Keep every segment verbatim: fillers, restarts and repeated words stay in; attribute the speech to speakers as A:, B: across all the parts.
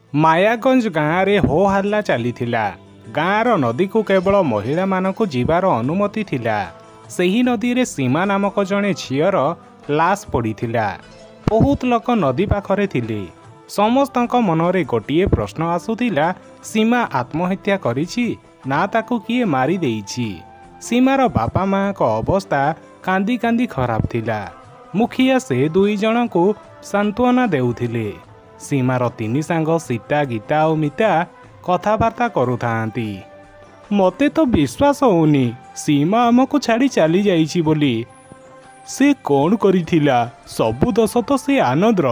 A: ମାୟାଗଞ୍ଜ ଗାଁରେ ହୋ ହାଲ୍ଲା ଚାଲିଥିଲା। ଗାଁର ନଦୀକୁ କେବଳ ମହିଳାମାନଙ୍କୁ ଯିବାର ଅନୁମତି ଥିଲା। ସେହି ନଦୀରେ ସୀମା ନାମକ ଜଣେ ଝିଅର ଲାଶ ପଡ଼ିଥିଲା। ବହୁତ ଲୋକ ନଦୀ ପାଖରେ ଥିଲେ। ସମସ୍ତଙ୍କ ମନରେ ଗୋଟିଏ ପ୍ରଶ୍ନ ଆସୁଥିଲା, ସୀମା ଆତ୍ମହତ୍ୟା କରିଛି ନା ତାକୁ କିଏ ମାରି ଦେଇଛି। ସୀମାର ବାପା ମାଆଙ୍କ ଅବସ୍ଥା କାନ୍ଦି କାନ୍ଦି ଖରାପ ଥିଲା। ମୁଖିଆ ସେ ଦୁଇ ଜଣଙ୍କୁ ସାନ୍ତ୍ୱନା ଦେଉଥିଲେ। ସୀମାର ତିନି ସାଙ୍ଗ ସୀତା, ଗୀତା ଓ ମିତା କଥାବାର୍ତ୍ତା କରୁଥାନ୍ତି। ମୋତେ ତ ବିଶ୍ୱାସ ହେଉନି ସୀମା ଆମକୁ ଛାଡ଼ି ଚାଲି ଯାଇଛି ବୋଲି। ସେ କ'ଣ କରିଥିଲା? ସବୁ ଦୋଷ ତ ସେ ଆନନ୍ଦର।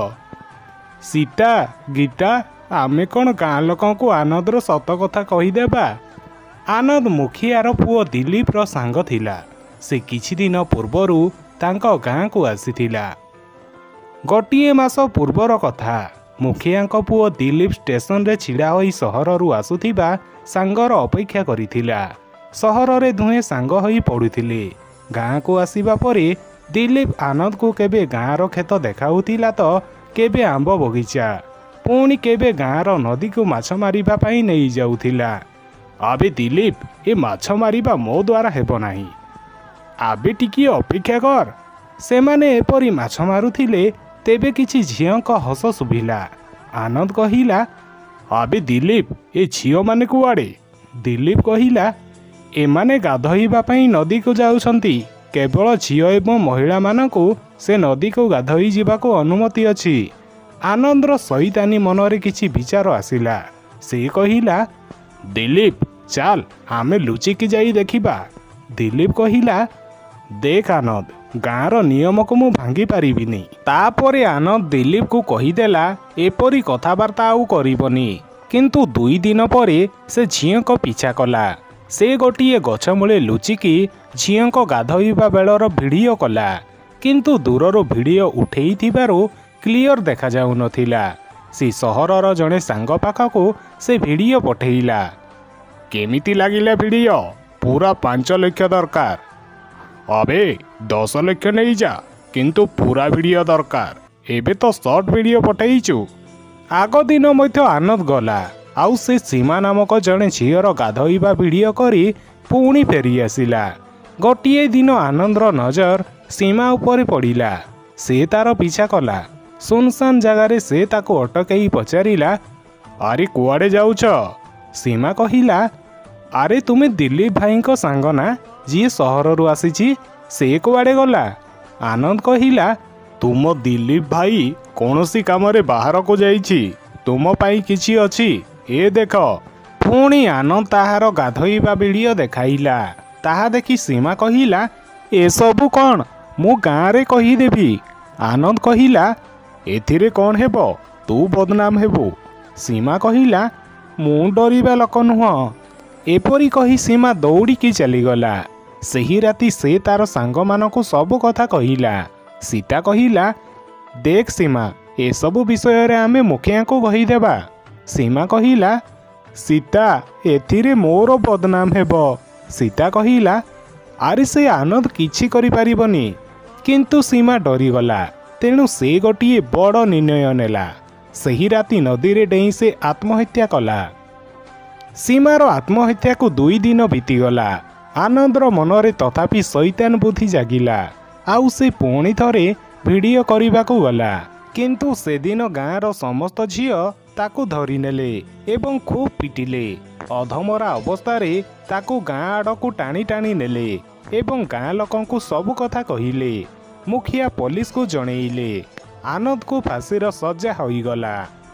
A: ସୀତା, ଗୀତା, ଆମେ କ'ଣ ଗାଁ ଲୋକଙ୍କୁ ଆନନ୍ଦର ସତ କଥା କହିଦେବା? ଆନନ୍ଦ ମୁଖିଆର ପୁଅ ଦିଲ୍ଲୀପର ସାଙ୍ଗ ଥିଲା। ସେ କିଛି ଦିନ ପୂର୍ବରୁ ତାଙ୍କ ଗାଁକୁ ଆସିଥିଲା। ଗୋଟିଏ ମାସ ପୂର୍ବର କଥା। ମୁଖିଆଙ୍କ ପୁଅ ଦିଲ୍ଲୀପ ଷ୍ଟେସନରେ ଛିଡ଼ା ହୋଇ ସହରରୁ ଆସୁଥିବା ସାଙ୍ଗର ଅପେକ୍ଷା କରିଥିଲା। ସହରରେ ଦୁହେଁ ସାଙ୍ଗ ହୋଇ ପଡ଼ୁଥିଲେ। ଗାଁକୁ ଆସିବା ପରେ ଦିଲ୍ଲୀପ ଆନନ୍ଦକୁ କେବେ ଗାଁର କ୍ଷେତ ଦେଖାଉଥିଲା ତ କେବେ ଆମ୍ବ ବଗିଚା, ପୁଣି କେବେ ଗାଁର ନଦୀକୁ ମାଛ ମାରିବା ପାଇଁ ନେଇଯାଉଥିଲା। ଆବେ ଦିଲ୍ଲୀପ, ଏ ମାଛ ମାରିବା ମୋ ଦ୍ୱାରା ହେବ ନାହିଁ। ଆବେ ଟିକିଏ ଅପେକ୍ଷା କର। ସେମାନେ ଏପରି ମାଛ ମାରୁଥିଲେ। ତେବେ କିଛି ଝିଅଙ୍କ ହସ ଶୁଭିଲା। ଆନନ୍ଦ କହିଲା, ଆବେ ଦିଲ୍ଲୀପ, ଏ ଝିଅମାନେ କୁଆଡ଼େ? ଦିଲ୍ଲୀପ କହିଲା, ଏମାନେ ଗାଧୋଇବା ପାଇଁ ନଦୀକୁ ଯାଉଛନ୍ତି। କେବଳ ଝିଅ ଏବଂ ମହିଳାମାନଙ୍କୁ ସେ ନଦୀକୁ ଗାଧୋଇ ଯିବାକୁ ଅନୁମତି ଅଛି। ଆନନ୍ଦର ସଇତାନି ମନରେ କିଛି ବିଚାର ଆସିଲା। ସେ କହିଲା, ଦିଲ୍ଲୀପ ଚାଲ ଆମେ ଲୁଚିକି ଯାଇ ଦେଖିବା। ଦିଲ୍ଲୀପ କହିଲା, ଦେଖ ଆନନ୍ଦ, ଗାଁର ନିୟମକୁ ମୁଁ ଭାଙ୍ଗି ପାରିବିନି। ତାପରେ ଆନନ୍ଦ ଦିଲ୍ଲୀପକୁ କହିଦେଲା ଏପରି କଥାବାର୍ତ୍ତା ଆଉ କରିବନି। କିନ୍ତୁ ଦୁଇ ଦିନ ପରେ ସେ ଝିଅଙ୍କ ପିଛା କଲା। ସେ ଗୋଟିଏ ଗଛ ମୂଳେ ଲୁଚିକି ଝିଅଙ୍କ ଗାଧୋଇବା ବେଳର ଭିଡ଼ିଓ କଲା। କିନ୍ତୁ ଦୂରରୁ ଭିଡ଼ିଓ ଉଠେଇଥିବାରୁ କ୍ଲିଅର ଦେଖାଯାଉନଥିଲା। ସେ ସହରର ଜଣେ ସାଙ୍ଗ ପାଖକୁ ସେ ଭିଡ଼ିଓ ପଠେଇଲା। କେମିତି ଲାଗିଲା ଭିଡ଼ିଓ? ପୁରା ପାଞ୍ଚ ଲକ୍ଷ ଦରକାର। ଅବେ ଦଶ ଲକ୍ଷ ନେଇଯା, କିନ୍ତୁ ପୁରା ଭିଡ଼ିଓ ଦରକାର। ଏବେ ତ ସର୍ଟ ଭିଡ଼ିଓ ପଠେଇଛୁ। ଆଗ ଦିନ ମଧ୍ୟ ଆନନ୍ଦ ଗଲା ଆଉ ସେ ସୀମା ନାମକ ଜଣେ ଝିଅର ଗାଧୋଇବା ଭିଡ଼ିଓ କରି ପୁଣି ଫେରି ଆସିଲା। ଗୋଟିଏ ଦିନ ଆନନ୍ଦର ନଜର ସୀମା ଉପରେ ପଡ଼ିଲା। ସେ ତାର ପିଛା କଲା। ସୁନସାନ ଜାଗାରେ ସେ ତାକୁ ଅଟକେଇ ପଚାରିଲା, ଆରେ କୁଆଡ଼େ ଯାଉଛ? ସୀମା କହିଲା, ଆରେ ତୁମେ ଦିଲ୍ଲୀପ ଭାଇଙ୍କ ସାଙ୍ଗ ନା, ଯିଏ ସହରରୁ ଆସିଛି? ସେ କୁଆଡ଼େ ଗଲା? ଆନନ୍ଦ କହିଲା, ତୁମ ଦିଲ୍ଲୀପ ଭାଇ କୌଣସି କାମରେ ବାହାରକୁ ଯାଇଛି। ତୁମ ପାଇଁ କିଛି ଅଛି, ଏ ଦେଖ। ପୁଣି ଆନନ୍ଦ ତାହାର ଗାଧୋଇବା ଭିଡ଼ିଓ ଦେଖାଇଲା। ତାହା ଦେଖି ସୀମା କହିଲା, ଏସବୁ କ'ଣ? ମୁଁ ଗାଁରେ କହିଦେବି। ଆନନ୍ଦ କହିଲା, ଏଥିରେ କ'ଣ ହେବ? ତୁ ବଦନାମ ହେବୁ। ସୀମା କହିଲା, ମୁଁ ଡରିବା ଲୋକ ନୁହଁ। ଏପରି କହି ସୀମା ଦୌଡ଼ିକି ଚାଲିଗଲା। ସେହି ରାତି ସେ ତାର ସାଙ୍ଗମାନଙ୍କୁ ସବୁ କଥା କହିଲା। ସୀତା କହିଲା, ଦେଖ ସୀମା, ଏସବୁ ବିଷୟରେ ଆମେ ମୁଖିଆଙ୍କୁ କହିଦେବା। ସୀମା କହିଲା, ସୀତା, ଏଥିରେ ମୋର ବଦନାମ ହେବ। ସୀତା କହିଲା, ଆରେ ସେ ଆନନ୍ଦ କିଛି କରିପାରିବନି। କିନ୍ତୁ ସୀମା ଡରିଗଲା। ତେଣୁ ସେ ଗୋଟିଏ ବଡ଼ ନିର୍ଣ୍ଣୟ ନେଲା। ସେହି ରାତି ନଦୀରେ ଡେଇଁ ସେ ଆତ୍ମହତ୍ୟା କଲା। ସୀମାର ଆତ୍ମହତ୍ୟାକୁ ଦୁଇ ଦିନ ବିତିଗଲା। ଆନନ୍ଦର ମନରେ ତଥାପି ଶୈତାନ ବୁଦ୍ଧି ଜାଗିଲା। ଆଉ ସେ ପୁଣି ଥରେ ଭିଡ଼ିଓ କରିବାକୁ ଗଲା। କିନ୍ତୁ ସେଦିନ ଗାଁର ସମସ୍ତ ଝିଅ ତାକୁ ଧରିନେଲେ ଏବଂ ଖୁବ୍ ପିଟିଲେ। ଅଧମରା ଅବସ୍ଥାରେ ତାକୁ ଗାଁ ଆଡ଼କୁ ଟାଣି ଟାଣି ନେଲେ ଏବଂ ଗାଁ ଲୋକଙ୍କୁ ସବୁ କଥା କହିଲେ। ମୁଖିଆ ପୋଲିସକୁ ଜଣେଇଲେ। ଆନନ୍ଦକୁ ଫାଶୀର ସଜ୍ଜା ହୋଇଗଲା।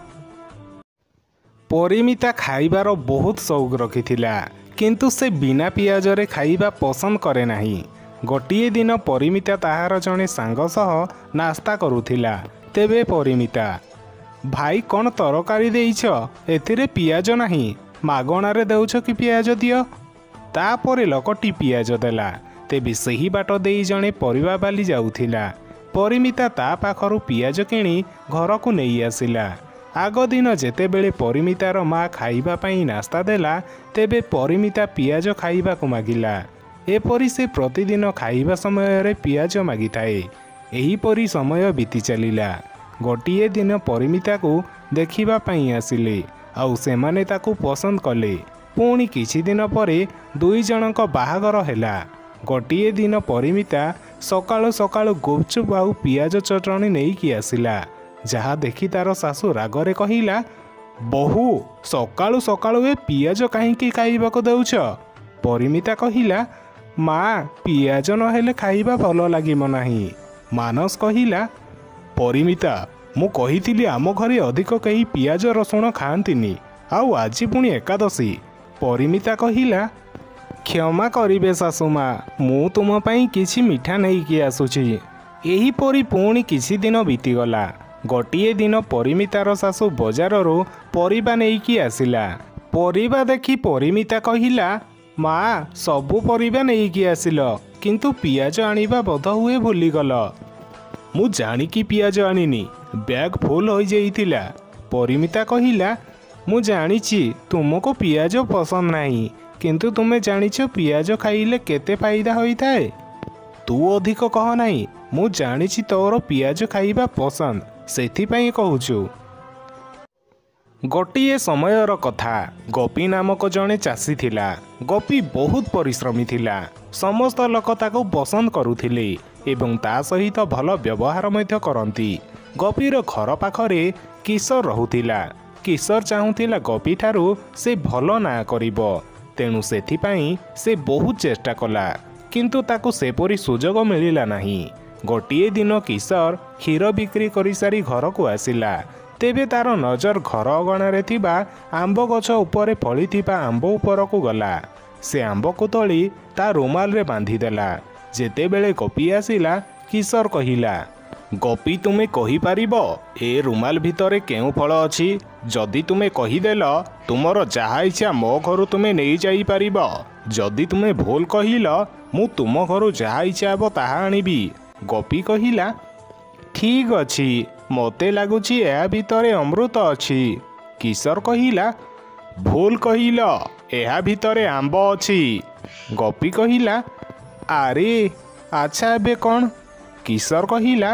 A: ପରିମିତା ଖାଇବାର ବହୁତ ସଉକ ରଖିଥିଲା। କିନ୍ତୁ ସେ ବିନା ପିଆଜରେ ଖାଇବା ପସନ୍ଦ କରେ ନାହିଁ। ଗୋଟିଏ ଦିନ ପରିମିତା ତାହାର ଜଣେ ସାଙ୍ଗ ସହ ନାସ୍ତା କରୁଥିଲା। ତେବେ ପରିମିତା, ଭାଇ କ'ଣ ତରକାରୀ ଦେଇଛ? ଏଥିରେ ପିଆଜ ନାହିଁ। ମାଗଣାରେ ଦେଉଛ କି ପିଆଜ ଦିଅ। ତାପରେ ଲୋକଟି ପିଆଜ ଦେଲା। ତେବେ ସେହି ବାଟ ଦେଇ ଜଣେ ପରିବାବାଲି ଯାଉଥିଲା। ପରିମିତା ତା ପାଖରୁ ପିଆଜ କିଣି ଘରକୁ ନେଇ ଆସିଲା। ଆଗ ଦିନ ଯେତେବେଳେ ପରିମିତାର ମା ଖାଇବା ପାଇଁ ନାସ୍ତା ଦେଲା, ତେବେ ପରିମିତା ପିଆଜ ଖାଇବାକୁ ମାଗିଲା। ଏପରି ସେ ପ୍ରତିଦିନ ଖାଇବା ସମୟରେ ପିଆଜ ମାଗିଥାଏ। ଏହିପରି ସମୟ ବିତି ଚାଲିଲା। ଗୋଟିଏ ଦିନ ପରିମିତାକୁ ଦେଖିବା ପାଇଁ ଆସିଲେ ଆଉ ସେମାନେ ତାକୁ ପସନ୍ଦ କଲେ। ପୁଣି କିଛି ଦିନ ପରେ ଦୁଇ ଜଣଙ୍କ ବାହାଘର ହେଲା। ଗୋଟିଏ ଦିନ ପରିମିତା ସକାଳୁ ସକାଳୁ ଗୁପଚୁପ ଆଉ ପିଆଜ ଚଟଣି ନେଇକି ଆସିଲା, ଯାହା ଦେଖି ତାର ଶାଶୁ ରାଗରେ କହିଲା, ବୋହୂ ସକାଳୁ ସକାଳୁ ଏ ପିଆଜ କାହିଁକି ଖାଇବାକୁ ଦେଉଛ? ପରିମିତା କହିଲା, ମା ପିଆଜ ନହେଲେ ଖାଇବା ଭଲ ଲାଗିବ ନାହିଁ। ମାନସ କହିଲା, ପରିମିତା ମୁଁ କହିଥିଲି ଆମ ଘରେ ଅଧିକ କେହି ପିଆଜ ରସୁଣ ଖାଆନ୍ତିନି, ଆଉ ଆଜି ପୁଣି ଏକାଦଶୀ। ପରିମିତା କହିଲା, କ୍ଷମା କରିବେ ଶାଶୁମା, ମୁଁ ତୁମ ପାଇଁ କିଛି ମିଠା ନେଇକି ଆସୁଛି। ଏହିପରି ପୁଣି କିଛି ଦିନ ବିତିଗଲା। ଗୋଟିଏ ଦିନ ପରିମିତାର ଶାଶୁ ବଜାରରୁ ପରିବା ନେଇକି ଆସିଲା। ପରିବା ଦେଖି ପରିମିତା କହିଲା, ମା ସବୁ ପରିବା ନେଇକି ଆସିଲ, କିନ୍ତୁ ପିଆଜ ଆଣିବା ବୋଧହୁଏ ଭୁଲିଗଲ। ମୁଁ ଜାଣିକି ପିଆଜ ଆଣିନି, ବ୍ୟାଗ୍ ଫୁଲ ହୋଇଯାଇଥିଲା। ପରିମିତା କହିଲା, ମୁଁ ଜାଣିଛି ତୁମକୁ ପିଆଜ ପସନ୍ଦ ନାହିଁ, କିନ୍ତୁ ତୁମେ ଜାଣିଛ ପିଆଜ ଖାଇଲେ କେତେ ଫାଇଦା ହୋଇଥାଏ। ତୁ ଅଧିକ କହ ନାହିଁ, ମୁଁ ଜାଣିଛି ତୋର ପିଆଜ ଖାଇବା ପସନ୍ଦ, ସେଥିପାଇଁ କହୁଛୁ। ଗୋଟିଏ ସମୟର କଥା, ଗୋପୀ ନାମକ ଜଣେ ଚାଷୀ ଥିଲା। ଗୋପୀ ବହୁତ ପରିଶ୍ରମୀ ଥିଲା। ସମସ୍ତ ଲୋକ ତାକୁ ପସନ୍ଦ କରୁଥିଲେ ଏବଂ ତା ସହିତ ଭଲ ବ୍ୟବହାର ମଧ୍ୟ କରନ୍ତି। ଗୋପୀର ଘର ପାଖରେ କିଶୋର ରହୁଥିଲା। କିଶୋର ଚାହୁଁଥିଲା ଗୋପୀଠାରୁ ସେ ଭଲ ନାଁ କରିବ, ତେଣୁ ସେଥିପାଇଁ ସେ ବହୁତ ଚେଷ୍ଟା କଲା, କିନ୍ତୁ ତାକୁ ସେପରି ସୁଯୋଗ ମିଳିଲା ନାହିଁ। ଗୋଟିଏ ଦିନ କିଶୋର କ୍ଷୀର ବିକ୍ରି କରିସାରି ଘରକୁ ଆସିଲା। ତେବେ ତାର ନଜର ଘର ଅଗଣାରେ ଥିବା ଆମ୍ବ ଗଛ ଉପରେ ଫଳିଥିବା ଆମ୍ବ ଉପରକୁ ଗଲା। ସେ ଆମ୍ବକୁ ତୋଳି ତା ରୁମାଲରେ ବାନ୍ଧିଦେଲା। ଯେତେବେଳେ ଗୋପୀ ଆସିଲା, କିଶୋର କହିଲା, ଗୋପୀ ତୁମେ କହିପାରିବ ଏ ରୁମାଲ ଭିତରେ କେଉଁ ଫଳ ଅଛି? ଯଦି ତୁମେ କହିଦେଲ, ତୁମର ଯାହା ଇଚ୍ଛା ମୋ ଘରୁ ତୁମେ ନେଇଯାଇପାରିବ। ଯଦି ତୁମେ ଭୁଲ କହିଲ, ମୁଁ ତୁମ ଘରୁ ଯାହା ଇଚ୍ଛା ହେବ ତାହା ଆଣିବି। ଗୋପୀ କହିଲା, ଠିକ୍ ଅଛି, ମୋତେ ଲାଗୁଛି ଏହା ଭିତରେ ଅମୃତ ଅଛି। କିଶୋର କହିଲା, ଭୁଲ କହିଲ, ଏହା ଭିତରେ ଆମ୍ବ ଅଛି। ଗୋପୀ କହିଲା, ଆରେ ଆଚ୍ଛା ଏବେ କ'ଣ? କିଶୋର କହିଲା,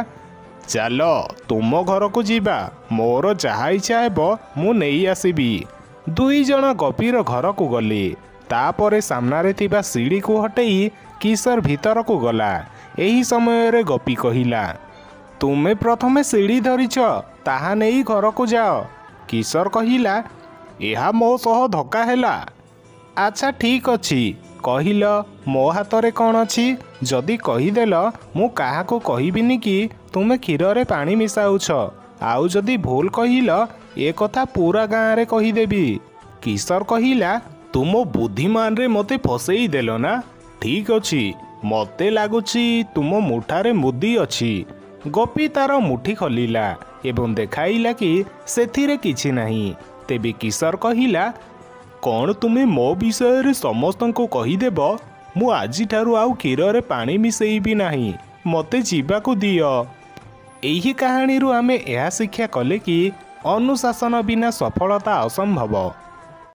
A: ଚାଲ ତୁମ ଘରକୁ ଯିବା, ମୋର ଯାହା ଇଚ୍ଛା ହେବ ମୁଁ ନେଇ ଆସିବି। ଦୁଇ ଜଣ ଗୋପୀର ଘରକୁ ଗଲେ। ତାପରେ ସାମ୍ନାରେ ଥିବା ସିଡ଼ିକୁ ହଟେଇ କିଶୋର ଭିତରକୁ ଗଲା। ଏହି ସମୟରେ ଗୋପୀ କହିଲା, ତୁମେ ପ୍ରଥମେ ସିଡ଼ି ଧରିଛ, ତାହା ନେଇ ଘରକୁ ଯାଅ। କିଶୋର କହିଲା, ଏହା ମୋ ସହ ଧୋକା ହେଲା। ଆଚ୍ଛା ଠିକ୍ ଅଛି, କହିଲ ମୋ ହାତରେ କ'ଣ ଅଛି? ଯଦି କହିଦେଲ, ମୁଁ କାହାକୁ କହିବିନି କି ତୁମେ କ୍ଷୀରରେ ପାଣି ମିଶାଉଛ। ଆଉ ଯଦି ଭୁଲ କହିଲ, ଏ କଥା ପୁରା ଗାଁରେ କହିଦେବି। କିଶୋର କହିଲା, ତୁମ ବୁଦ୍ଧିମାନରେ ମୋତେ ଫସେଇ ଦେଲ ନା? ଠିକ୍ ଅଛି, ମୋତେ ଲାଗୁଛି ତୁମ ମୁଠାରେ ମୁଦି ଅଛି। ଗୋପୀ ତାର ମୁଠି ଖୋଲିଲା ଏବଂ ଦେଖାଇଲା କି ସେଥିରେ କିଛି ନାହିଁ। ତେବେ କିଶୋର କହିଲା, କ'ଣ ତୁମେ ମୋ ବିଷୟରେ ସମସ୍ତଙ୍କୁ କହିଦେବ? ମୁଁ ଆଜିଠାରୁ ଆଉ କ୍ଷୀରରେ ପାଣି ମିଶାଇବି ନାହିଁ, ମୋତେ ଯିବାକୁ ଦିଅ। ଏହି କାହାଣୀରୁ ଆମେ ଏହା ଶିକ୍ଷା କଲେ କି ଅନୁଶାସନ ବିନା ସଫଳତା ଅସମ୍ଭବ।